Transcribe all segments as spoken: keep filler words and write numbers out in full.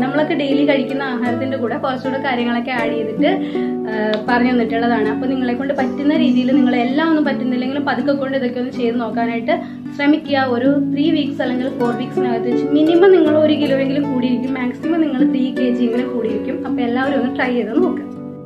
നമ്മളൊക്കെ ഡെയിലി കഴിക്കുന്ന ആഹാരത്തിന്റെ കൂടെ കുറച്ചുകൂടെ കാര്യങ്ങളൊക്കെ ആഡ് ചെയ്തിട്ട് പറഞ്ഞു തന്നിട്ടുള്ളതാണ്. അപ്പൊ നിങ്ങളെ കൊണ്ട് പറ്റുന്ന രീതിയിൽ, നിങ്ങൾ എല്ലാം ഒന്നും പറ്റുന്നില്ലെങ്കിലും പതുക്കെ കൊണ്ട് ഇതൊക്കെ ഒന്ന് ചെയ്ത് നോക്കാനായിട്ട് ശ്രമിക്കുക. ഒരു ത്രീ വീക്സ് അല്ലെങ്കിൽ ഫോർ വീക്സിനകത്ത് വെച്ച് മിനിമം നിങ്ങൾ ഒരു കിലോ എങ്കിലും കൂടിയിരിക്കും, മാക്സിമം നിങ്ങൾ ത്രീ കെ ജി എങ്കിലും കൂടിയിരിക്കും. അപ്പൊ എല്ലാവരും ഒന്ന് ട്രൈ ചെയ്ത് നോക്കുക.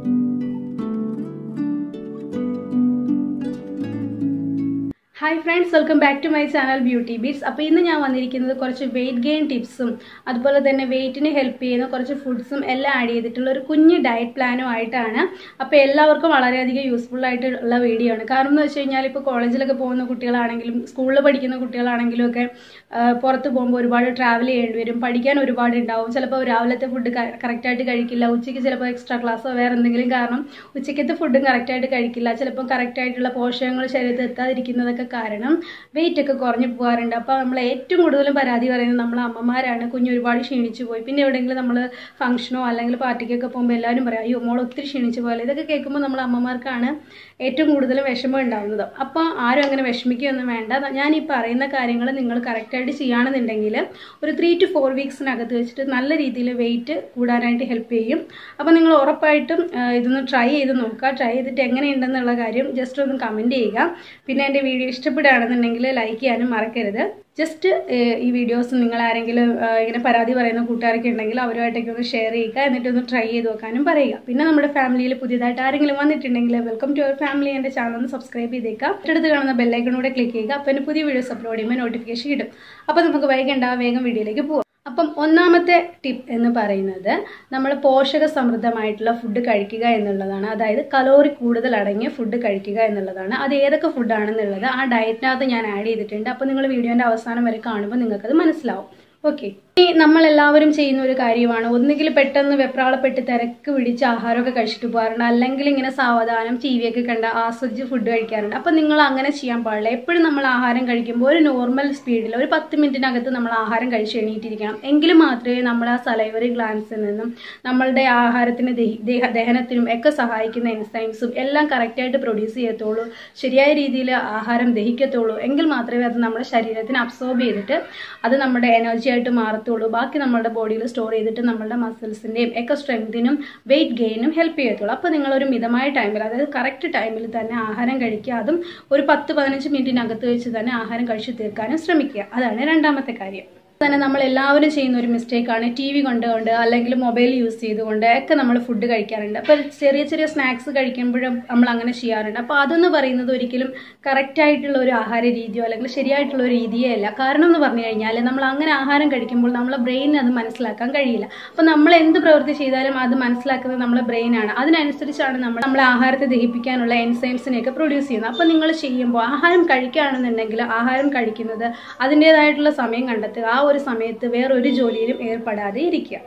Hi friends, welcome back to my channel beauty beats. അപ്പോൾ ഇന്ന് ഞാൻ വന്നിരിക്കുന്നത് കുറച്ച് വെയിറ്റ് ഗെയിൻ ടിപ്സും അതുപോലെ തന്നെ വെയിറ്റിന് ഹെൽപ്പ് ചെയ്യുന്ന കുറച്ച് ഫുഡ്സും എല്ലാം ആഡ് ചെയ്തിട്ടുള്ള ഒരു കുഞ്ഞ് ഡയറ്റ് പ്ലാനും ആയിട്ടാണ്. അപ്പോൾ എല്ലാവർക്കും വളരെയധികം യൂസ്ഫുൾ ആയിട്ടുള്ള വീഡിയോ ആണ്. കാരണം എന്ന് വെച്ച് കഴിഞ്ഞാൽ ഇപ്പോൾ കോളേജിലൊക്കെ പോകുന്ന കുട്ടികളാണെങ്കിലും സ്കൂളിൽ പഠിക്കുന്ന കുട്ടികളാണെങ്കിലും ഒക്കെ പുറത്ത് പോകുമ്പോൾ ഒരുപാട് ട്രാവൽ ചെയ്യേണ്ടി വരും, പഠിക്കാൻ ഒരുപാട് ഉണ്ടാവും. ചിലപ്പോൾ രാവിലത്തെ ഫുഡ് കറക്റ്റായിട്ട് കഴിക്കില്ല, ഉച്ചയ്ക്ക് ചിലപ്പോൾ എക്സ്ട്രാ ക്ലാസ്സോ വേറെ എന്തെങ്കിലും കാരണം ഉച്ചയ്ക്കത്തെ ഫുഡും കറക്റ്റായിട്ട് കഴിക്കില്ല, ചിലപ്പോൾ കറക്റ്റായിട്ടുള്ള പോഷകങ്ങൾ ശരീരത്തിൽ എത്താതിരിക്കുന്നതൊക്കെ കാരണം വെയിറ്റ് ഒക്കെ കുറഞ്ഞു പോകാറുണ്ട്. അപ്പോൾ നമ്മൾ ഏറ്റവും കൂടുതലും പരാതി പറയുന്നത് നമ്മളെ അമ്മമാരാണ്. കുഞ്ഞ് ഒരുപാട് ക്ഷീണിച്ചു പോയി. പിന്നെ എവിടെയെങ്കിലും നമ്മൾ ഫംഗ്ഷനോ അല്ലെങ്കിൽ പാർട്ടിക്കൊക്കെ പോകുമ്പോൾ എല്ലാവരും പറയും അയ്യോ മോൾ ഒത്തിരി ക്ഷീണിച്ചു പോലെ. ഇതൊക്കെ കേൾക്കുമ്പോൾ നമ്മൾ അമ്മമാർക്കാണ് ഏറ്റവും കൂടുതൽ വിഷമം ഉണ്ടാകുന്നത്. അപ്പോൾ ആരും അങ്ങനെ വിഷമിക്കുകയൊന്നും വേണ്ട. ഞാൻ ഈ പറയുന്ന കാര്യങ്ങൾ നിങ്ങൾ കറക്റ്റായിട്ട് ചെയ്യുകയാണെന്നുണ്ടെങ്കിൽ ഒരു ത്രീ ടു ഫോർ വീക്സിനകത്ത് വെച്ചിട്ട് നല്ല രീതിയിൽ വെയിറ്റ് കൂടാനായിട്ട് ഹെൽപ്പ് ചെയ്യും. അപ്പോൾ നിങ്ങൾ ഉറപ്പായിട്ടും ഇതൊന്ന് ട്രൈ ചെയ്ത് നോക്കുക. ട്രൈ ചെയ്തിട്ട് എങ്ങനെയുണ്ടെന്നുള്ള കാര്യം ജസ്റ്റ് ഒന്ന് കമൻറ്റ് ചെയ്യുക. പിന്നെ എൻ്റെ വീഡിയോ ഇഷ്ടപ്പെടുകയാണെന്നുണ്ടെങ്കിൽ ലൈക്ക് ചെയ്യാനും മറക്കരുത്. ജസ്റ്റ് ഈ വീഡിയോസ് നിങ്ങൾ ആരെങ്കിലും ഇങ്ങനെ പരാതി പറയുന്ന കൂട്ടുകാരൊക്കെ ഉണ്ടെങ്കിൽ അവരുമായിട്ടൊക്കെ ഒന്ന് ഷെയർ ചെയ്യുക, എന്നിട്ടൊന്ന് ട്രൈ ചെയ്ത് നോക്കാനും പറയുക. പിന്നെ നമ്മുടെ ഫാമിലിയിൽ പുതിയതായിട്ട് ആരെങ്കിലും വന്നിട്ടുണ്ടെങ്കിൽ വെൽക്കം ടു അവർ ഫാമിലി. എൻ്റെ ചാനൽ ഒന്ന് സബ്സ്ക്രൈബ് ചെയ്തേക്കുക. തൊട്ടടുത്ത് കാണുന്ന ബെല്ലൈക്കണൂടെ ക്ലിക്ക് ചെയ്യുക. അപ്പോൾ എൻ്റെ പുതിയ വീഡിയോസ് അപ്ലോഡ് ചെയ്യുമ്പോൾ നോട്ടിഫിക്കേഷൻ കിട്ടും. അപ്പോൾ നമുക്ക് വൈകണ്ട, വേഗം വീഡിയോയിലേക്ക് പോകാം. അപ്പം ഒന്നാമത്തെ ടിപ്പ് എന്ന് പറയുന്നത് നമ്മൾ പോഷക സമൃദ്ധമായിട്ടുള്ള ഫുഡ് കഴിക്കുക എന്നുള്ളതാണ്. അതായത് കലോറി കൂടുതൽ അടങ്ങിയ ഫുഡ് കഴിക്കുക എന്നുള്ളതാണ്. അത് ഏതൊക്കെ ഫുഡാണെന്നുള്ളത് ആ ഡയറ്റിനകത്ത് ഞാൻ ആഡ് ചെയ്തിട്ടുണ്ട്. അപ്പോൾ നിങ്ങൾ വീഡിയോൻ്റെ അവസാനം വരെ കാണുമ്പോൾ നിങ്ങൾക്കത് മനസ്സിലാവും. ഓക്കെ, ഈ നമ്മളെല്ലാവരും ചെയ്യുന്ന ഒരു കാര്യമാണ്, ഒന്നുകിൽ പെട്ടെന്ന് വെപ്രാളപ്പെട്ട് തിരക്ക് പിടിച്ച് ആഹാരമൊക്കെ കഴിച്ചിട്ട് പോകാറുണ്ട്, അല്ലെങ്കിൽ ഇങ്ങനെ സാവധാനം ടി വി ഒക്കെ കണ്ട് ആസ്വദിച്ച് ഫുഡ് കഴിക്കാറുണ്ട്. അപ്പം നിങ്ങൾ അങ്ങനെ ചെയ്യാൻ പാടില്ല. എപ്പോഴും നമ്മൾ ആഹാരം കഴിക്കുമ്പോൾ ഒരു നോർമൽ സ്പീഡിൽ ഒരു പത്ത് മിനിറ്റിനകത്ത് നമ്മൾ ആഹാരം കഴിച്ച് എണീറ്റിരിക്കണം. എങ്കിലും മാത്രമേ നമ്മൾ ആ സലൈവറി ഗ്ലാൻസിൽ നിന്നും നമ്മളുടെ ആഹാരത്തിന് ദഹ ദഹനത്തിനും ഒക്കെ സഹായിക്കുന്ന എൻസൈംസും എല്ലാം കറക്റ്റായിട്ട് പ്രൊഡ്യൂസ് ചെയ്യത്തുള്ളൂ, ശരിയായ രീതിയിൽ ആഹാരം ദഹിക്കത്തുള്ളൂ. എങ്കിൽ മാത്രമേ അത് നമ്മുടെ ശരീരത്തിന് അബ്സോർബ് ചെയ്തിട്ട് അത് നമ്മുടെ എനർജി ആയിട്ട് മാറത്തുള്ളൂ. ബാക്കി നമ്മുടെ ബോഡിയിൽ സ്റ്റോർ ചെയ്തിട്ട് നമ്മുടെ മസിൽസിന്റെയും ഒക്കെ സ്ട്രെങ്തിനും വെയിറ്റ് ഗെയിനും ഹെൽപ്പ് ചെയ്യത്തുള്ളൂ. അപ്പോൾ നിങ്ങളൊരു മിതമായ ടൈമിൽ, അതായത് കറക്റ്റ് ടൈമിൽ തന്നെ ആഹാരം കഴിക്കുക. അതും ഒരു പത്ത് പതിനഞ്ച് മിനിറ്റിനകത്ത് വെച്ച് തന്നെ ആഹാരം കഴിച്ചു തീർക്കാനും ശ്രമിക്കുക. അതാണ് രണ്ടാമത്തെ കാര്യം. തന്നെ നമ്മൾ എല്ലാവരും ചെയ്യുന്ന ഒരു മിസ്റ്റേക്കാണ് ടി വി കണ്ടുകൊണ്ട് അല്ലെങ്കിൽ മൊബൈൽ യൂസ് ചെയ്തുകൊണ്ട് ഒക്കെ നമ്മൾ ഫുഡ് കഴിക്കാറുണ്ട്. അപ്പോൾ ചെറിയ ചെറിയ സ്നാക്സ് കഴിക്കുമ്പോഴും നമ്മൾ അങ്ങനെ ചെയ്യാറുണ്ട്. അപ്പോൾ അതെന്ന് പറയുന്നത് ഒരിക്കലും കറക്റ്റായിട്ടുള്ള ഒരു ആഹാര രീതിയോ അല്ലെങ്കിൽ ശരിയായിട്ടുള്ള ഒരു രീതിയേ അല്ല. കാരണം എന്ന് പറഞ്ഞു കഴിഞ്ഞാൽ നമ്മൾ അങ്ങനെ ആഹാരം കഴിക്കുമ്പോൾ നമ്മളെ ബ്രെയിനിന് അത് മനസ്സിലാക്കാൻ കഴിയില്ല. അപ്പോൾ നമ്മൾ എന്ത് പ്രവൃത്തി ചെയ്താലും അത് മനസ്സിലാക്കുന്നത് നമ്മളെ ബ്രെയിനാണ്. അതിനനുസരിച്ചാണ് നമ്മൾ നമ്മളെ ആഹാരത്തെ ദഹിപ്പിക്കാനുള്ള എൻസൈംസിനെയൊക്കെ പ്രൊഡ്യൂസ് ചെയ്യുന്നത്. അപ്പോൾ നിങ്ങൾ ചെയ്യുമ്പോൾ ആഹാരം കഴിക്കുകയാണെന്നുണ്ടെങ്കിൽ ആഹാരം കഴിക്കുന്നത് അതിൻ്റെതായിട്ടുള്ള സമയം കണ്ടെത്തുക. ആ ഒരു സമയത്ത് വേറൊരു ജോലിയിലും ഏർപ്പെടാതെ ഇരിക്കുക.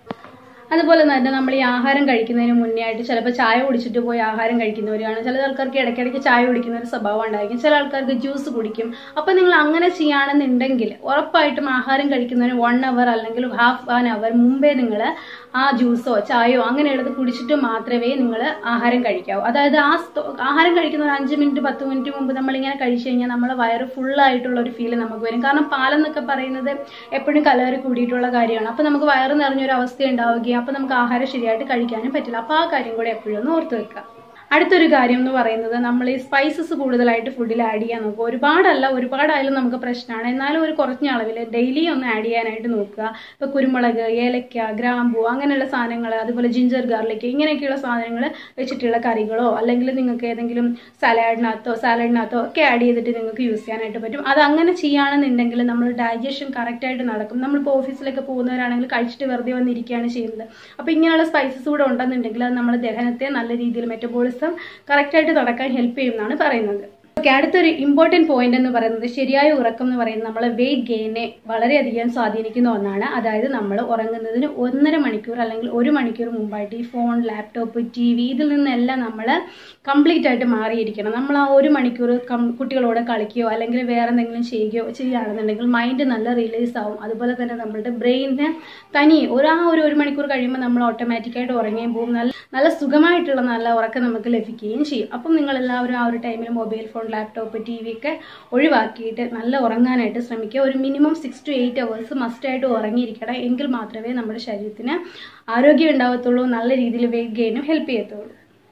അതുപോലെ തന്നെ നമ്മൾ ഈ ആഹാരം കഴിക്കുന്നതിന് മുന്നേ ആയിട്ട് ചിലപ്പോൾ ചായ കുടിച്ചിട്ട് പോയി ആഹാരം കഴിക്കുന്നവരാണ്. ചില ആൾക്കാർക്ക് ഇടയ്ക്കിടയ്ക്ക് ചായ കുടിക്കുന്ന ഒരു സ്വഭാവം ഉണ്ടായിരിക്കും, ചില ആൾക്കാർക്ക് ജ്യൂസ് കുടിക്കും. അപ്പോൾ നിങ്ങൾ അങ്ങനെ ചെയ്യുകയാണെന്നുണ്ടെങ്കിൽ ഉറപ്പായിട്ടും ആഹാരം കഴിക്കുന്നതിന് വൺ അവർ അല്ലെങ്കിൽ ഹാഫ് ആൻ അവർ മുമ്പേ നിങ്ങൾ ആ ജ്യൂസോ ചായയോ അങ്ങനെയുള്ളത് കുടിച്ചിട്ട് മാത്രമേ നിങ്ങൾ ആഹാരം കഴിക്കാവൂ. അതായത് ആ ആഹാരം കഴിക്കുന്ന ഒരു അഞ്ച് മിനിറ്റ് പത്ത് മിനിറ്റ് മുമ്പ് നമ്മളിങ്ങനെ കഴിച്ചു കഴിഞ്ഞാൽ നമ്മളെ വയറ് ഫുള്ളായിട്ടുള്ള ഒരു ഫീൽ നമുക്ക് വരും. കാരണം പാലെന്നൊക്കെ പറയുന്നത് എപ്പോഴും കലോറി കൂടിയിട്ടുള്ള കാര്യമാണ്. അപ്പോൾ നമുക്ക് വയറ് നിറഞ്ഞൊരു അവസ്ഥ ഉണ്ടാവുകയും അപ്പോൾ നമുക്ക് ആഹാരം ശരിയായിട്ട് കഴിക്കാനും പറ്റില്ല. അപ്പോൾ ആ കാര്യം കൂടെ എപ്പോഴും ഒന്ന് ഓർത്ത് വെക്കുക. അടുത്തൊരു കാര്യം എന്ന് പറയുന്നത് നമ്മൾ ഈ സ്പൈസസ് കൂടുതലായിട്ട് ഫുഡിൽ ആഡ് ചെയ്യാൻ നോക്കുക. ഒരുപാടല്ല, ഒരുപാടായാലും നമുക്ക് പ്രശ്നമാണ്. എന്നാലും ഒരു കുറഞ്ഞ അളവിൽ ഡെയിലി ഒന്ന് ആഡ് ചെയ്യാനായിട്ട് നോക്കുക. ഇപ്പോൾ കുരുമുളക്, ഏലക്ക, ഗ്രാമ്പൂ അങ്ങനെയുള്ള സാധനങ്ങൾ, അതുപോലെ ജിഞ്ചർ ഗാർലിക് ഇങ്ങനെയൊക്കെയുള്ള സാധനങ്ങൾ വെച്ചിട്ടുള്ള കറികളോ അല്ലെങ്കിൽ നിങ്ങൾക്ക് ഏതെങ്കിലും സലാഡിനകത്തോ സാലഡിനകത്തോ ഒക്കെ ആഡ് ചെയ്തിട്ട് നിങ്ങൾക്ക് യൂസ് ചെയ്യാനായിട്ട് പറ്റും. അത് അങ്ങനെ ചെയ്യുകയാണെന്നുണ്ടെങ്കിൽ നമ്മൾ ഡൈജഷൻ കറക്റ്റായിട്ട് നടക്കും. നമ്മളിപ്പോൾ ഓഫീസിലൊക്കെ പോകുന്നവരാണെങ്കിൽ കഴിച്ചിട്ട് വെറുതെ വന്നിരിക്കുകയാണ് ചെയ്യുന്നത്. അപ്പോൾ ഇങ്ങനെയുള്ള സ്പൈസസ് കൂടെ ഉണ്ടെന്നുണ്ടെങ്കിൽ അത് നമ്മുടെ ദഹനത്തെ നല്ല രീതിയിൽ മെറ്റബോളിസം കറക്റ്റായിട്ട് നടക്കാൻ ഹെൽപ്പ് ചെയ്യുമെന്നാണ് പറയുന്നത്. ഓക്കെ, അടുത്തൊരു ഇമ്പോർട്ടൻറ്റ് പോയിന്റ് എന്ന് പറയുന്നത് ശരിയായ ഉറക്കം എന്ന് പറയുന്നത് നമ്മളെ വെയിറ്റ് ഗെയിനെ വളരെയധികം സ്വാധീനിക്കുന്ന ഒന്നാണ്. അതായത് നമ്മൾ ഉറങ്ങുന്നതിന് ഒന്നര മണിക്കൂർ അല്ലെങ്കിൽ ഒരു മണിക്കൂർ മുമ്പായിട്ട് ഈ ഫോൺ, ലാപ്ടോപ്പ്, ടി വി ഇതിൽ നിന്നെല്ലാം നമ്മൾ കംപ്ലീറ്റ് ആയിട്ട് മാറിയിരിക്കണം. നമ്മൾ ആ ഒരു മണിക്കൂർ കുട്ടികളോട് കളിക്കുകയോ അല്ലെങ്കിൽ വേറെ എന്തെങ്കിലും ചെയ്യുകയോ ചെയ്യുകയാണെന്നുണ്ടെങ്കിൽ മൈൻഡ് നല്ല റിലീസ് ആവും. അതുപോലെ തന്നെ നമ്മളുടെ ബ്രെയിനിന് തനിയെ ഒരു ആ ഒരു ഒരു മണിക്കൂർ കഴിയുമ്പോൾ നമ്മൾ ഓട്ടോമാറ്റിക്കായിട്ട് ഉറങ്ങുകയും പോകും. നല്ല നല്ല സുഖമായിട്ടുള്ള നല്ല ഉറക്കം നമുക്ക് ലഭിക്കുകയും ചെയ്യും. അപ്പം നിങ്ങളെല്ലാവരും ആ ഒരു ടൈമിൽ mobile phone phone, laptop, T V ഒക്കെ ഒഴിവാക്കിയിട്ട് നല്ല ഉറങ്ങാനായിട്ട് ശ്രമിക്കുക. ഒരു minimum six to eight hours മസ്റ്റായിട്ട് ഉറങ്ങിയിരിക്കണം. എങ്കിൽ മാത്രമേ നമ്മുടെ ശരീരത്തിന് ആരോഗ്യം ഉണ്ടാവത്തുള്ളൂ, നല്ല രീതിയിൽ വെയിറ്റ് ഗെയിനും ഹെൽപ്പ് ചെയ്യത്തുള്ളൂ.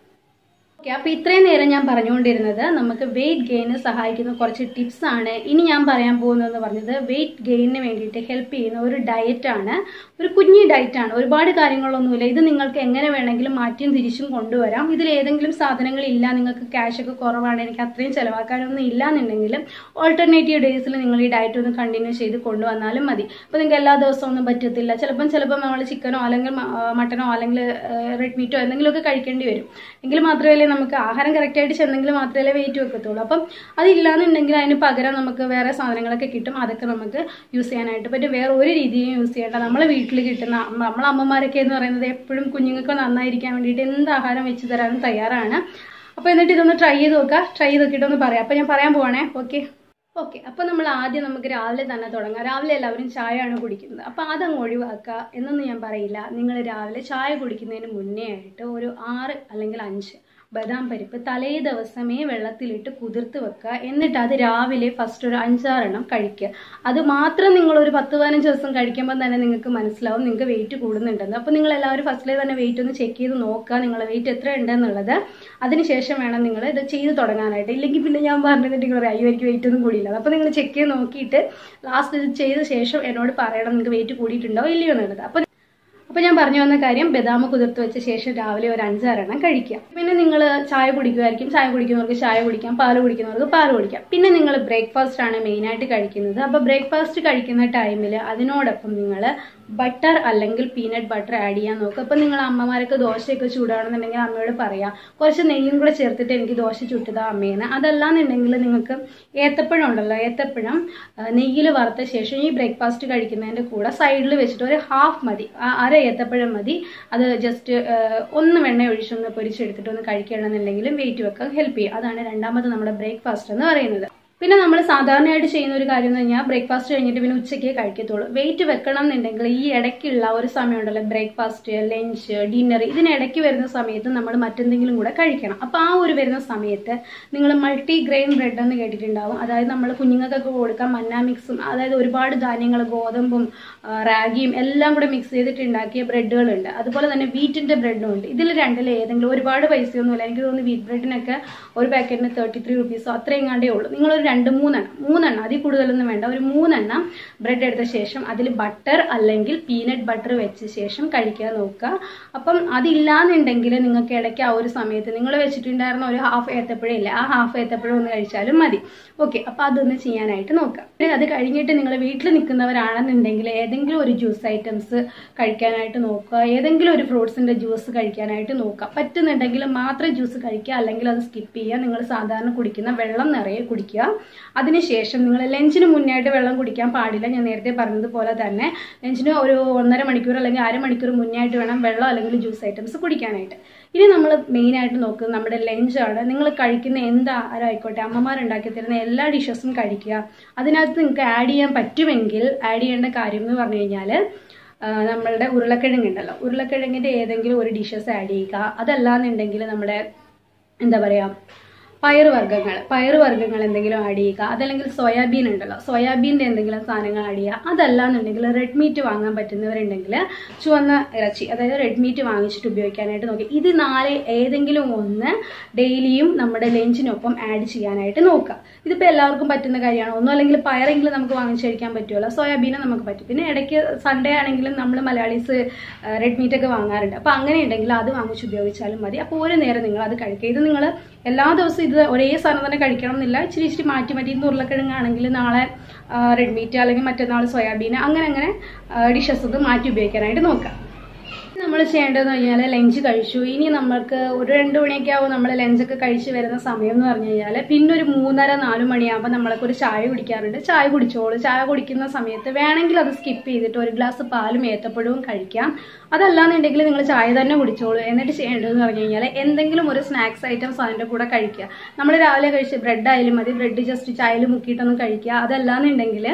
ഓക്കെ, അപ്പോൾ ഇത്രയും നേരം ഞാൻ പറഞ്ഞുകൊണ്ടിരുന്നത് നമുക്ക് വെയിറ്റ് ഗെയിന് സഹായിക്കുന്ന കുറച്ച് ടിപ്സ് ആണ്. ഇനി ഞാൻ പറയാൻ പോകുന്നതെന്ന് പറഞ്ഞത് വെയിറ്റ് ഗെയിനിന് വേണ്ടിയിട്ട് ഹെൽപ്പ് ചെയ്യുന്ന ഒരു ഡയറ്റാണ്. ഒരു കുഞ്ഞി ഡയറ്റാണ്, ഒരുപാട് കാര്യങ്ങളൊന്നുമില്ല. ഇത് നിങ്ങൾക്ക് എങ്ങനെ വേണമെങ്കിലും മാറ്റിയും തിരിച്ചും കൊണ്ടുവരാം. ഇതിൽ ഏതെങ്കിലും സാധനങ്ങളില്ല, നിങ്ങൾക്ക് ക്യാഷ് ഒക്കെ കുറവാണ്, എനിക്ക് അത്രയും ചിലവാക്കാനൊന്നും ഇല്ല എന്നുണ്ടെങ്കിലും ഓൾട്ടർനേറ്റീവ് ഡേയ്സിൽ നിങ്ങൾ ഈ ഡയറ്റ് ഒന്ന് കണ്ടിന്യൂ ചെയ്ത് കൊണ്ടുവന്നാലും മതി. അപ്പോൾ നിങ്ങൾക്ക് എല്ലാ ദിവസവും ഒന്നും പറ്റത്തില്ല. ചിലപ്പം ചിലപ്പം നമ്മൾ ചിക്കനോ അല്ലെങ്കിൽ മട്ടനോ അല്ലെങ്കിൽ റെഡ് മീറ്റോ എന്തെങ്കിലുമൊക്കെ കഴിക്കേണ്ടി വരും. എങ്കിൽ മാത്രമേ നമുക്ക് ആഹാരം കറക്റ്റായിട്ട് ചെന്നെങ്കിൽ മാത്രമേ വെയിറ്റ് വെക്കത്തുള്ളൂ. അപ്പം അതില്ലാന്നുണ്ടെങ്കിൽ അതിന് പകരം നമുക്ക് വേറെ സാധനങ്ങളൊക്കെ കിട്ടും. അതൊക്കെ നമുക്ക് യൂസ് ചെയ്യാനായിട്ട് പറ്റും. വേറെ ഒരു രീതിയും യൂസ് ചെയ്യേണ്ട. നമ്മളെ വീട്ടിൽ കിട്ടുന്ന നമ്മളെ അമ്മമാരൊക്കെ എന്ന് പറയുന്നത് എപ്പോഴും കുഞ്ഞുങ്ങൾക്ക് നന്നായിരിക്കാൻ വേണ്ടിയിട്ട് എന്ത് ആഹാരം വെച്ച് തരാനും തയ്യാറാണ്. അപ്പോൾ എന്നിട്ട് ഇതൊന്ന് ട്രൈ ചെയ്ത് നോക്കുക. ട്രൈ ചെയ്ത് നോക്കിയിട്ടൊന്ന് പറയാം. അപ്പോൾ ഞാൻ പറയാൻ പോവാണേ. ഓക്കെ ഓക്കെ അപ്പോൾ നമ്മൾ ആദ്യം നമുക്ക് രാവിലെ തന്നെ തുടങ്ങാം. രാവിലെ എല്ലാവരും ചായയാണ് കുടിക്കുന്നത്. അപ്പോൾ അതങ്ങ് ഒഴിവാക്കുക എന്നൊന്നും ഞാൻ പറയില്ല. നിങ്ങൾ രാവിലെ ചായ കുടിക്കുന്നതിന് മുന്നേ ആയിട്ട് ഒരു ആറ് അല്ലെങ്കിൽ അഞ്ച് ബദാം പരിപ്പ് തലേ ദിവസമേ വെള്ളത്തിലിട്ട് കുതിർത്ത് വെക്കുക. എന്നിട്ട് അത് രാവിലെ ഫസ്റ്റ് ഒരു അഞ്ചാറെണ്ണം കഴിക്കുക. അത് മാത്രം നിങ്ങളൊരു പത്ത് പതിനഞ്ച് ദിവസം കഴിക്കുമ്പോൾ തന്നെ നിങ്ങൾക്ക് മനസ്സിലാവും നിങ്ങൾക്ക് വെയിറ്റ് കൂടുന്നുണ്ടെന്ന്. അപ്പോൾ നിങ്ങൾ എല്ലാവരും ഫസ്റ്റിലെ തന്നെ വെയിറ്റ് ഒന്ന് ചെക്ക് ചെയ്ത് നോക്കുക, നിങ്ങളുടെ വെയിറ്റ് എത്ര ഉണ്ടെന്നുള്ളത്. അതിനുശേഷം വേണം നിങ്ങൾ ഇത് ചെയ്ത് തുടങ്ങാനായിട്ട്. ഇല്ലെങ്കിൽ പിന്നെ ഞാൻ പറഞ്ഞിട്ടുണ്ടെങ്കിൽ പറയാം അയ്യോ എനിക്ക് വെയിറ്റ് ഒന്നും കൂടിയില്ല. അപ്പോൾ നിങ്ങൾ ചെക്ക് ചെയ്ത് നോക്കിയിട്ട് ലാസ്റ്റ് ഇത് ചെയ്ത ശേഷം എന്നോട് പറയണം നിങ്ങൾക്ക് വെയിറ്റ് കൂടിയിട്ടുണ്ടോ ഇല്ലയോ എന്നുള്ളത്. അപ്പോൾ അപ്പോൾ ഞാൻ പറഞ്ഞു വന്ന കാര്യം ബദാം കുതിർത്ത് വെച്ച ശേഷം രാവിലെ ഒരു അഞ്ചാറെണ്ണം കഴിക്കാം. പിന്നെ നിങ്ങൾ ചായ കുടിക്കുമായിരിക്കും. ചായ കുടിക്കുന്നവർക്ക് ചായ കുടിക്കാം, പാല് കുടിക്കുന്നവർക്ക് പാല് കുടിക്കാം. പിന്നെ നിങ്ങൾ ബ്രേക്ക്ഫാസ്റ്റ് ആണ് മെയിനായിട്ട് കഴിക്കുന്നത്. അപ്പോൾ ബ്രേക്ക്ഫാസ്റ്റ് കഴിക്കുന്ന ടൈമിൽ അതിനോടൊപ്പം നിങ്ങൾ ബട്ടർ അല്ലെങ്കിൽ പീനട്ട് ബട്ടർ ആഡ് ചെയ്യാൻ നോക്കുക. അപ്പോൾ നിങ്ങൾ അമ്മമാരൊക്കെ ദോശയൊക്കെ ചൂടാണെന്നുണ്ടെങ്കിൽ അമ്മയോട് പറയാം കുറച്ച് നെയ്യും കൂടെ ചേർത്തിട്ട് എനിക്ക് ദോശ ചുട്ടതാ അമ്മേന്ന്. അതല്ലാന്നുണ്ടെങ്കിൽ നിങ്ങൾക്ക് ഏത്തപ്പഴം ഉണ്ടല്ലോ, ഏത്തപ്പഴം നെയ്യിൽ വറുത്ത ശേഷം ഈ ബ്രേക്ക്ഫാസ്റ്റ് കഴിക്കുന്നതിൻ്റെ കൂടെ സൈഡിൽ വെച്ചിട്ട് ഒരു ഹാഫ് മതി, അര ഏത്തപ്പഴം മതി. അത് ജസ്റ്റ് ഒന്ന് വെണ്ണ ഒഴിച്ചൊന്ന് പൊരിച്ചെടുത്തിട്ട് ഒന്ന് കഴിക്കുകയാണെന്നുണ്ടെങ്കിലും വെയിറ്റ് വെക്കാൻ ഹെൽപ്പ് ചെയ്യും. അതാണ് രണ്ടാമത് നമ്മുടെ ബ്രേക്ക്ഫാസ്റ്റ് എന്ന് പറയുന്നത്. പിന്നെ നമ്മൾ സാധാരണയായിട്ട് ചെയ്യുന്ന ഒരു കാര്യം എന്ന് പറഞ്ഞാൽ ബ്രേക്ക്ഫാസ്റ്റ് കഴിഞ്ഞിട്ട് പിന്നെ ഉച്ചയ്ക്കേ കഴിക്കത്തുള്ളൂ. വെയിറ്റ് വെക്കണം എന്നുണ്ടെങ്കിൽ ഈ ഇടയ്ക്കുള്ള ഒരു സമയം ഉണ്ടല്ലോ, ബ്രേക്ക്ഫാസ്റ്റ്, ലഞ്ച്, ഡിന്നർ, ഇതിനിടയ്ക്ക് വരുന്ന സമയത്ത് നമ്മൾ മറ്റെന്തെങ്കിലും കൂടെ കഴിക്കണം. അപ്പോൾ ആ ഒരു വരുന്ന സമയത്ത് നിങ്ങൾ മൾട്ടി ഗ്രെയിൻ ബ്രെഡ് എന്ന് കേട്ടിട്ടുണ്ടാവും. അതായത് നമ്മൾ കുഞ്ഞുങ്ങൾക്കൊക്കെ കൊടുക്കാം മന്ന മിക്സും, അതായത് ഒരുപാട് ധാന്യങ്ങൾ ഗോതമ്പും റാഗിയും എല്ലാം കൂടെ മിക്സ് ചെയ്തിട്ട് ഉണ്ടാക്കിയ ബ്രെഡുകളുണ്ട്. അതുപോലെ തന്നെ വീറ്റിൻ്റെ ബ്രെഡും ഉണ്ട്. ഇതിൽ രണ്ടിൽ ഏതെങ്കിലും, ഒരുപാട് പൈസയൊന്നുമില്ല, എനിക്ക് തോന്നുന്നു വീറ്റ് ബ്രെഡിനൊക്കെ ഒരു പാക്കറ്റിന് തേർട്ടി ത്രീ റുപ്പീസോ അത്രയും കണ്ടേ ഉള്ളൂ. നിങ്ങളൊരു രണ്ട് മൂന്നെണ്ണം മൂന്നെണ്ണം അതിൽ കൂടുതലൊന്നും വേണ്ട, ഒരു മൂന്നെണ്ണം ബ്രെഡ് എടുത്ത ശേഷം അതിൽ ബട്ടർ അല്ലെങ്കിൽ പീനട്ട് ബട്ടർ വെച്ച ശേഷം കഴിക്കാൻ നോക്കുക. അപ്പം അതില്ലാന്നുണ്ടെങ്കിൽ നിങ്ങൾക്ക് ഇടയ്ക്ക് ആ ഒരു സമയത്ത് നിങ്ങൾ വെച്ചിട്ടുണ്ടായിരുന്ന ഒരു ഹാഫ് ഏത്തപ്പഴം ഇല്ല, ആ ഹാഫ് ഏത്തപ്പഴം ഒന്ന് കഴിച്ചാലും മതി. ഓക്കെ, അപ്പോൾ അതൊന്ന് ചെയ്യാനായിട്ട് നോക്കുക. അത് കഴിഞ്ഞിട്ട് നിങ്ങൾ വീട്ടിൽ നിൽക്കുന്നവരാണെന്നുണ്ടെങ്കിൽ ഏതെങ്കിലും ഒരു ജ്യൂസ് ഐറ്റംസ് കഴിക്കാനായിട്ട് നോക്കുക. ഏതെങ്കിലും ഒരു ഫ്രൂട്ട്സിൻ്റെ ജ്യൂസ് കഴിക്കാനായിട്ട് നോക്കുക. പറ്റുന്നുണ്ടെങ്കിൽ മാത്രം ജ്യൂസ് കഴിക്കുക, അല്ലെങ്കിൽ അത് സ്കിപ്പ് ചെയ്യുക. നിങ്ങൾ സാധാരണ കുടിക്കുന്ന വെള്ളം നിറയെ കുടിക്കുക. അതിനുശേഷം നിങ്ങൾ ലഞ്ചിന് മുന്നായിട്ട് വെള്ളം കുടിക്കാൻ പാടില്ല. ഞാൻ നേരത്തെ പറഞ്ഞതുപോലെ തന്നെ ലഞ്ചിന് ഒരു ഒന്നര മണിക്കൂർ അല്ലെങ്കിൽ അരമണിക്കൂർ മുന്നായിട്ട് വേണം വെള്ളം അല്ലെങ്കിൽ ജ്യൂസ് ഐറ്റംസ് കുടിക്കാനായിട്ട്. ഇനി നമ്മൾ മെയിനായിട്ട് നോക്കുന്നത് നമ്മുടെ ലഞ്ചാണ്. നിങ്ങൾ കഴിക്കുന്ന എന്ത് ആഹാരം ആയിക്കോട്ടെ, അമ്മമാരുണ്ടാക്കി തരുന്ന എല്ലാ ഡിഷസും കഴിക്കുക. അതിനകത്ത് നിങ്ങൾക്ക് ആഡ് ചെയ്യാൻ പറ്റുമെങ്കിൽ ആഡ് ചെയ്യേണ്ട കാര്യം എന്ന് പറഞ്ഞു കഴിഞ്ഞാൽ നമ്മളുടെ ഉരുളക്കിഴങ്ങുണ്ടല്ലോ, ഉരുളക്കിഴങ്ങിൻ്റെ ഏതെങ്കിലും ഒരു ഡിഷസ് ആഡ് ചെയ്യുക. അതല്ലാന്നുണ്ടെങ്കിൽ നമ്മുടെ എന്താ പറയുക പയറുവർഗ്ഗങ്ങൾ പയറുവർഗ്ഗങ്ങൾ എന്തെങ്കിലും ആഡ് ചെയ്യുക. അതല്ലെങ്കിൽ സോയാബീൻ ഉണ്ടല്ലോ, സോയാബീൻ്റെ എന്തെങ്കിലും സാധനങ്ങൾ ആഡ് ചെയ്യുക. അതല്ലാന്നുണ്ടെങ്കിൽ റെഡ് മീറ്റ് വാങ്ങാൻ പറ്റുന്നവരുണ്ടെങ്കിൽ ചുവന്ന ഇറച്ചി, അതായത് റെഡ് മീറ്റ് വാങ്ങിച്ചിട്ട് ഉപയോഗിക്കാനായിട്ട് നോക്കുക. ഇത് നാല് ഏതെങ്കിലും ഒന്ന് ഡെയിലിയും നമ്മുടെ ലഞ്ചിനൊപ്പം ആഡ് ചെയ്യാനായിട്ട് നോക്കുക. ഇതിപ്പോൾ എല്ലാവർക്കും പറ്റുന്ന കാര്യമാണ്. ഒന്നും അല്ലെങ്കിൽ പയറെങ്കിലും നമുക്ക് വാങ്ങിച്ച് കഴിക്കാൻ പറ്റുമല്ലോ, സോയാബീനും നമുക്ക് പറ്റും. പിന്നെ ഇടയ്ക്ക് സൺഡേ ആണെങ്കിലും നമ്മൾ മലയാളീസ് റെഡ് മീറ്റൊക്കെ വാങ്ങാറുണ്ട്. അപ്പോൾ അങ്ങനെ ഉണ്ടെങ്കിൽ അത് വാങ്ങിച്ച് ഉപയോഗിച്ചാലും മതി. അപ്പോൾ ഒരു നേരം നിങ്ങൾ അത് കഴിക്കുക. ഇത് നിങ്ങൾ എല്ലാ ദിവസവും ഇത് ഒരേ സാധനം തന്നെ കഴിക്കണം എന്നില്ല, ഇച്ചിരി ഇച്ചിരി മാറ്റി മാറ്റി. ഇന്ന് ഉരുളക്കിഴങ്ങാണെങ്കിൽ നാളെ റെഡ് മീറ്റ്, അല്ലെങ്കിൽ മറ്റന്നാൾ സോയാബീൻ, അങ്ങനെ അങ്ങനെ ഡിഷസ് ഒക്കെ മാറ്റി ഉപയോഗിക്കാനായിട്ട് നോക്കാം. നമ്മൾ ചെയ്യേണ്ടതെന്ന് പറഞ്ഞാൽ ലഞ്ച് കഴിച്ചു, ഇനി നമ്മൾക്ക് ഒരു രണ്ട് മണിയൊക്കെ ആവും നമ്മൾ ലഞ്ചൊക്കെ കഴിച്ച് വരുന്ന സമയം എന്ന് പറഞ്ഞു കഴിഞ്ഞാൽ പിന്നെ ഒരു മൂന്നര നാല് മണിയാകുമ്പോൾ നമ്മളൊക്കെ ഒരു ചായ കുടിക്കാറുണ്ട്. ചായ കുടിച്ചോളൂ. ചായ കുടിക്കുന്ന സമയത്ത് വേണമെങ്കിൽ അത് സ്കിപ്പ് ചെയ്തിട്ട് ഒരു ഗ്ലാസ് പാലും ഏത്തപ്പഴവും കഴിക്കാം. അതല്ലാന്നുണ്ടെങ്കിൽ നിങ്ങൾ ചായ തന്നെ കുടിച്ചോളൂ. എന്നിട്ട് ചെയ്യേണ്ടതെന്ന് പറഞ്ഞു കഴിഞ്ഞാൽ എന്തെങ്കിലും ഒരു സ്നാക്സ് ഐറ്റംസ് അതിൻ്റെ കൂടെ കഴിക്കുക. നമ്മൾ രാവിലെ കഴിച്ച് ബ്രെഡ് ആയാലും മതി, ബ്രെഡ് ജസ്റ്റ് ചായയിൽ മുക്കിയിട്ടൊന്ന് കഴിക്കുക. അതല്ലാന്നുണ്ടെങ്കിൽ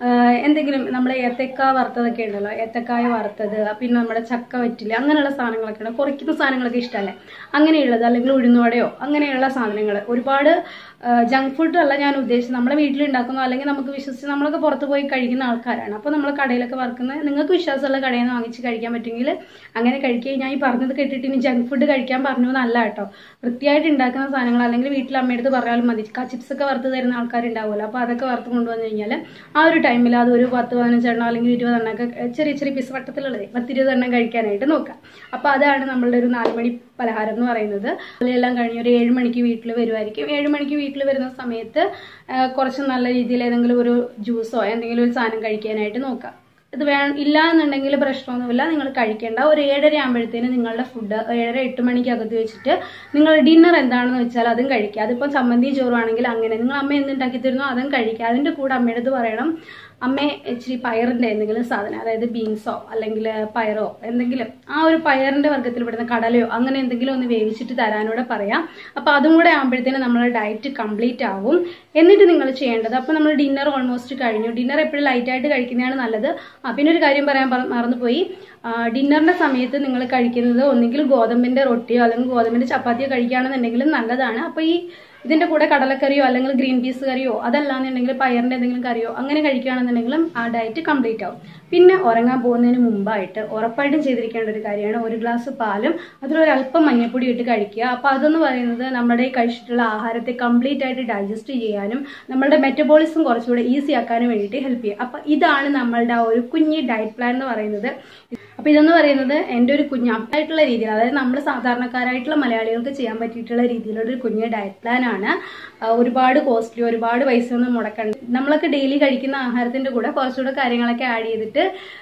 എന്തെങ്കിലും നമ്മൾ ഏത്തക്ക വറുത്തതൊക്കെ ഉണ്ടല്ലോ, ഏത്തക്കായ വറുത്തത്, പിന്നെ നമ്മുടെ ചക്ക വറ്റില്, അങ്ങനെയുള്ള സാധനങ്ങളൊക്കെ ഉണ്ട്. കുറയ്ക്കുന്ന സാധനങ്ങളൊക്കെ ഇഷ്ടമല്ലേ, അങ്ങനെയുള്ളത്, അല്ലെങ്കിൽ ഉഴുന്നുവടയോ അങ്ങനെയുള്ള സാധനങ്ങൾ. ഒരുപാട് ജങ്ക് ഫുഡ് അല്ല ഞാൻ ഉദ്ദേശിച്ചത്, നമ്മുടെ വീട്ടിലുണ്ടാക്കുന്ന, അല്ലെങ്കിൽ നമുക്ക് വിശ്വസിച്ച് നമ്മളൊക്കെ പുറത്ത് പോയി കഴിക്കുന്ന ആൾക്കാരാണ്. അപ്പോൾ നമ്മൾ കടയിലൊക്കെ വറുക്കുന്ന, നിങ്ങൾക്ക് വിശ്വാസമുള്ള കടയിൽ നിന്ന് വാങ്ങിച്ച് കഴിക്കാൻ പറ്റുമെങ്കിൽ അങ്ങനെ കഴിക്കുക. ഞാൻ ഈ പറഞ്ഞത് കേട്ടിട്ട് ഇനി ജങ്ക് ഫുഡ് കഴിക്കാൻ പറഞ്ഞു എന്നല്ല കേട്ടോ. വൃത്തിയായിട്ട് ഉണ്ടാക്കുന്ന സാധനങ്ങൾ, അല്ലെങ്കിൽ വീട്ടിൽ അമ്മയെടുത്ത് പറഞ്ഞാലും മതി. ചിപ്സ് ഒക്കെ വറുത്ത് തരുന്ന ആൾക്കാരുണ്ടാവുമല്ലോ, അപ്പോൾ അതൊക്കെ വറുത്ത് കൊണ്ടുവന്നു കഴിഞ്ഞാൽ ആ ഒരു ടൈമിൽ അത് ഒരു പത്ത് പതിനഞ്ചെണ്ണം അല്ലെങ്കിൽ ഇരുപതെണ്ണമൊക്കെ ചെറിയ ചെറിയ പീസ് വട്ടത്തിലുള്ളത് പത്തിരുപതെണ്ണം കഴിക്കാനായിട്ട് നോക്കാം. അപ്പോൾ അതാണ് നമ്മളുടെ ഒരു നാലുമണി പലഹാരം എന്ന് പറയുന്നത്. അതിലെല്ലാം കഴിഞ്ഞ് ഒരു ഏഴ് മണിക്ക് വീട്ടിൽ വരുമായിരിക്കും. ഏഴ് മണിക്ക് വീട്ടിൽ വരുന്ന സമയത്ത് കുറച്ച് നല്ല രീതിയിൽ ഏതെങ്കിലും ഒരു ജ്യൂസോ എന്തെങ്കിലും ഒരു സാധനം കഴിക്കാനായിട്ട് നോക്കാം. ഇത് വേ ഇല്ല എന്നുണ്ടെങ്കിൽ പ്രശ്നമൊന്നുമില്ല, നിങ്ങൾ കഴിക്കേണ്ട. ഒരു ഏഴര ആകുമ്പോഴത്തേന് നിങ്ങളുടെ ഫുഡ് ഏഴര എട്ട് മണിക്കകത്ത് വെച്ചിട്ട് നിങ്ങൾ ഡിന്നർ എന്താണെന്ന് വെച്ചാൽ അതും കഴിക്കുക. അതിപ്പോൾ ചമ്മന്തി ചോറുവാണെങ്കിൽ അങ്ങനെ, നിങ്ങൾ അമ്മ എന്തുണ്ടാക്കി തരുന്നോ അതും കഴിക്കുക. അതിൻ്റെ കൂടെ അമ്മയുടെ അടുത്ത് പറയണം, അമ്മേ ഇച്ചിരി പയറിൻ്റെ എന്തെങ്കിലും സാധനം, അതായത് ബീൻസോ അല്ലെങ്കിൽ പയറോ എന്തെങ്കിലും, ആ ഒരു പയറിൻ്റെ വർഗ്ഗത്തിൽ പെടുന്ന കടലയോ അങ്ങനെ എന്തെങ്കിലും ഒന്ന് വേവിച്ചിട്ട് തരാനൂടെ പറയാം. അപ്പോൾ അതും കൂടെ ആകുമ്പോഴത്തേന് നമ്മുടെ ഡയറ്റ് കംപ്ലീറ്റ് ആവും. എന്നിട്ട് നിങ്ങൾ ചെയ്യേണ്ടത്, അപ്പോൾ നമ്മൾ ഡിന്നർ ഓൾമോസ്റ്റ് കഴിഞ്ഞു. ഡിന്നർ എപ്പോഴും ലൈറ്റായിട്ട് കഴിക്കുന്നതാണ് നല്ലത്. ആ പിന്നെ ഒരു കാര്യം പറയാൻ മറന്നുപോയി, ഡിന്നറിൻ്റെ സമയത്ത് നിങ്ങൾ കഴിക്കുന്നത് ഒന്നുകിൽ ഗോതമ്പിൻ്റെ റൊട്ടിയോ അല്ലെങ്കിൽ ഗോതമ്പിൻ്റെ ചപ്പാത്തിയോ കഴിക്കുകയാണെന്നുണ്ടെങ്കിലും നല്ലതാണ്. അപ്പോൾ ഈ ഇതിൻ്റെ കൂടെ കടലക്കറിയോ അല്ലെങ്കിൽ ഗ്രീൻ പീസ് കറിയോ അതല്ലാന്നുണ്ടെങ്കിൽ പയറിൻ്റെ എന്തെങ്കിലും കറിയോ അങ്ങനെ കഴിക്കുകയാണെന്നുണ്ടെങ്കിലും ആ ഡയറ്റ് കംപ്ലീറ്റ് ആവും. പിന്നെ ഉറങ്ങാൻ പോകുന്നതിന് മുമ്പായിട്ട് ഉറപ്പായിട്ടും ചെയ്തിരിക്കേണ്ട ഒരു കാര്യമാണ് ഒരു ഗ്ലാസ് പാലും അതിലൊരല്പം മഞ്ഞൾപ്പൊടി ഇട്ട് കഴിക്കുക. അപ്പോൾ അതെന്ന് പറയുന്നത് നമ്മുടെ ഈ കഴിച്ചിട്ടുള്ള ആഹാരത്തെ കംപ്ലീറ്റ് ആയിട്ട് ഡൈജസ്റ്റ് ചെയ്യാനും നമ്മളുടെ മെറ്റബോളിസം കുറച്ചുകൂടെ ഈസി ആക്കാനും വേണ്ടിയിട്ട് ഹെൽപ്പ് ചെയ്യും. അപ്പോൾ ഇതാണ് നമ്മളുടെ ആ ഒരു കുഞ്ഞി ഡയറ്റ് പ്ലാൻ എന്ന് പറയുന്നത്. അപ്പോൾ ഇതെന്ന് പറയുന്നത് എൻ്റെ ഒരു കുഞ്ഞായിട്ടുള്ള രീതിയിൽ, അതായത് നമ്മൾ സാധാരണക്കാരായിട്ടുള്ള മലയാളികൾക്ക് ചെയ്യാൻ പറ്റിയിട്ടുള്ള രീതിയിലുള്ള ഒരു കുഞ്ഞ് ഡയറ്റ് പ്ലാൻ ആണ്. ഒരുപാട് കോസ്റ്റ്ലി, ഒരുപാട് പൈസ ഒന്നും മുടക്കണ്ട. നമ്മളൊക്കെ ഡെയിലി കഴിക്കുന്ന ആഹാരത്തിൻ്റെ കൂടെ കുറച്ചുകൂടെ കാര്യങ്ങളൊക്കെ ആഡ് ചെയ്തിട്ട്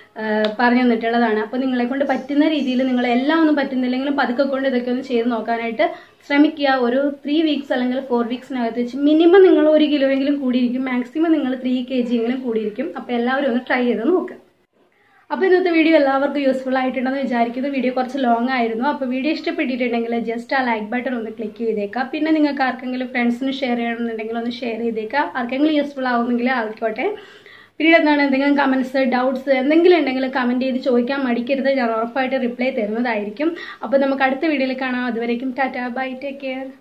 പറഞ്ഞു തന്നിട്ടുള്ളതാണ്. അപ്പോൾ നിങ്ങളെ കൊണ്ട് പറ്റുന്ന രീതിയിൽ, നിങ്ങൾ എല്ലാം ഒന്നും പറ്റുന്നില്ലെങ്കിലും പതുക്കെ കൊണ്ട് ഇതൊക്കെ ഒന്ന് ചെയ്ത് നോക്കാനായിട്ട് ശ്രമിക്കുക. ഒരു ത്രീ വീക്സ് അല്ലെങ്കിൽ ഫോർ വീക്സിനകത്ത് വെച്ച് മിനിമം നിങ്ങൾ ഒരു കിലോ എങ്കിലും കൂടിയിരിക്കും, മാക്സിമം നിങ്ങൾ ത്രീ കെ ജി എങ്കിലും കൂടിയിരിക്കും. അപ്പോൾ എല്ലാവരും ഒന്ന് ട്രൈ ചെയ്ത് നോക്കുക. അപ്പോൾ ഇന്നത്തെ വീഡിയോ എല്ലാവർക്കും യൂസ്ഫുൾ ആയിട്ടുണ്ടെന്ന് വിചാരിക്കുന്നു. വീഡിയോ കുറച്ച് ലോങ് ആയിരുന്നു. അപ്പോൾ വീഡിയോ ഇഷ്ടപ്പെട്ടിട്ടുണ്ടെങ്കിൽ ജസ്റ്റ് ആ ലൈക്ക് ബട്ടൺ ഒന്ന് ക്ലിക്ക് ചെയ്തേക്കാം. പിന്നെ നിങ്ങൾക്ക് ആർക്കെങ്കിലും ഫ്രണ്ട്സിന് ഷെയർ ചെയ്യണമെന്നുണ്ടെങ്കിൽ ഒന്ന് ഷെയർ ചെയ്തേക്കാം. ആർക്കെങ്കിലും യൂസ്ഫുൾ ആവുമെങ്കിൽ ആയിക്കോട്ടെ. പിന്നീട് എന്താണ്, എന്തെങ്കിലും കമൻസ്, ഡൗട്ട്സ് എന്തെങ്കിലും ഉണ്ടെങ്കിൽ കമൻറ്റ് ചെയ്ത് ചോദിക്കാൻ മടിക്കരുത്. ഞാൻ ഉറപ്പായിട്ട് റിപ്ലൈ തരുന്നതായിരിക്കും. അപ്പോൾ നമുക്ക് അടുത്ത വീഡിയോയിൽ കാണാം. അതുവരേക്കും ടാറ്റാ, ബൈ, ടേക്ക് കെയർ.